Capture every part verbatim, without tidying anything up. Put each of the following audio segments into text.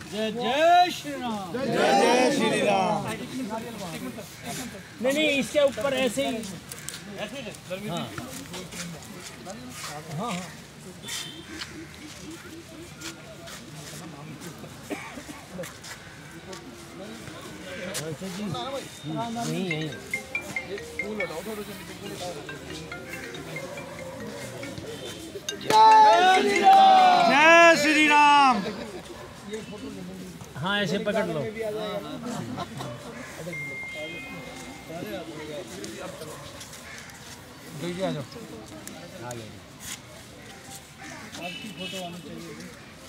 जय जय श्री राम। जय जय श्री राम। नहीं नहीं इसके ऊपर ऐसे ही हाँ हाँ हाँ वैसे जी नहीं यही जय श्री राम। हाँ ऐसे पकड़ लो। आ जाओ। आपकी फोटो आनी चाहिए।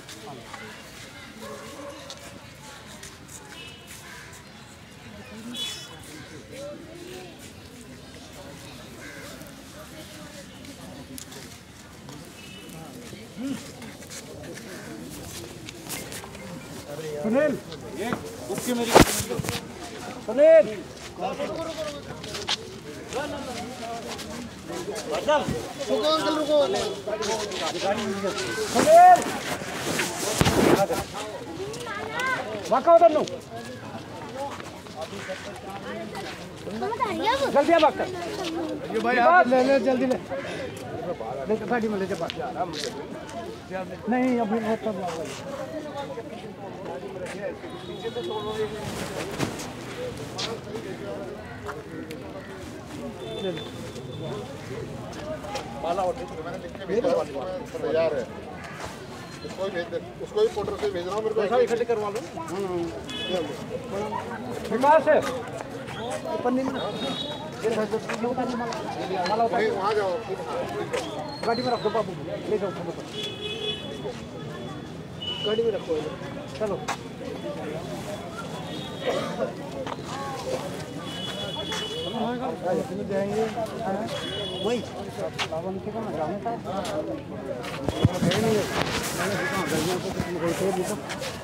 सुनील ये उसके मेरी सुनील रुको अंकल रुको। सुनील वाका उधर लो जल्दी आ भाग ये भाई आप ले ले जल्दी ले ले गाड़ी में ले जा नहीं अभी बहुत तब माला और मैंने लिख के भेजा तैयार है। उसको ही भेज दे, उसको ही फोटो से भेज रहा हूँ। मेरे को ऐसा इकट्ठे करवा लो। विकास है वहाँ जाओ गाड़ी में रखो बाबू ले जाओ गाड़ी में रखो चलो जाएंगे वही सावन के कौन ग्राम था